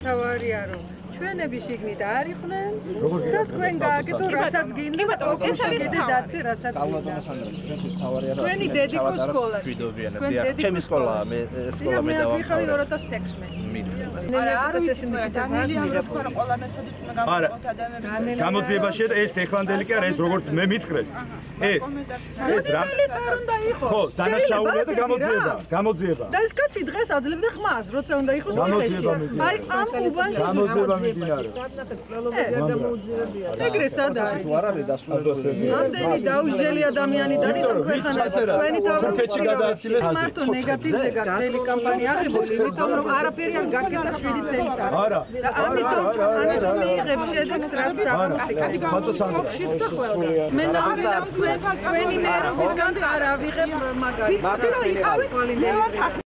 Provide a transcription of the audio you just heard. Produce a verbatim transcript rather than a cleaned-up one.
თავარია რომ ჩვენები შიგნით არ იყვნენ და თქვენ გააკეთო რასაც გინდა ეს არის დედაცი რასაც გინდა ჩვენი დედიკო სკოლა ჩემი სკოლაა მე სკოლა მე დავახარე ორი ათას ექვსი არა არ ვიცი მე დანიელი ამ რა ყველა მეთოდით უნდა გამოვიყოთ ადამიანები გამოძიებაში ეს ეხლანდელი კი არა ეს როგორც მე მითხრეს ეს ეს რა ხო დანაშაულია და გამოძიება გამოძიება და ეს კაცი დღეს აძლევდა ხმას როცა უნდა იყოს გამოძიება აი ამ უბანში გამოძიება მიმდინარე ეგრე სად არის თუ არ არის დასრულებული ამდენი დაუჟელი ადამიანი დადის ქვეყანა თქვენი თურქეთში გადააცილეს მარტო ნეგატივზე გაგრძელი კამპანია აღებულ იმიტომ რომ არაფერი არ გაკეთა შვიდი წელიწადი არა და ამიტომ ამიტომ მიიღებ შედეგს რაც საკუთარი ხატო სანდრა და ყველა მე ნამდვილად თქვენი მერობისგან არ ავიღებ მაგალითს